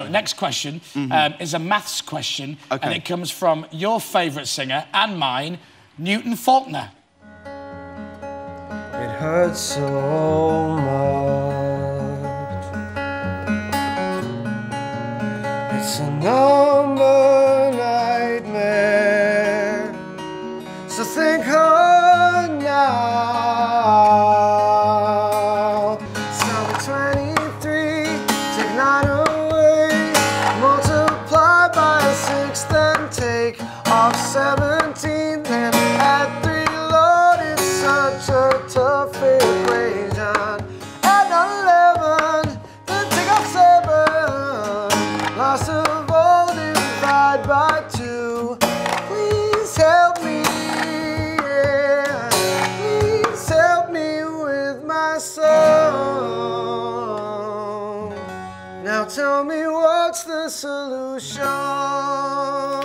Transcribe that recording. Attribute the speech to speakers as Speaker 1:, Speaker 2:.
Speaker 1: So, next question is a maths question, and it comes from your favourite singer and mine, Newton Faulkner.
Speaker 2: It hurts so much. It's a number nightmare. So think hard now. It's number 23. Take 9 away. Multiply by 6, then take off 17. Then add 3. Lord, it's such a tough equation. Add 11, then take off 7. Loss of all divide by 2. Please help me, yeah. Please help me with my song. Now tell me what's the solution?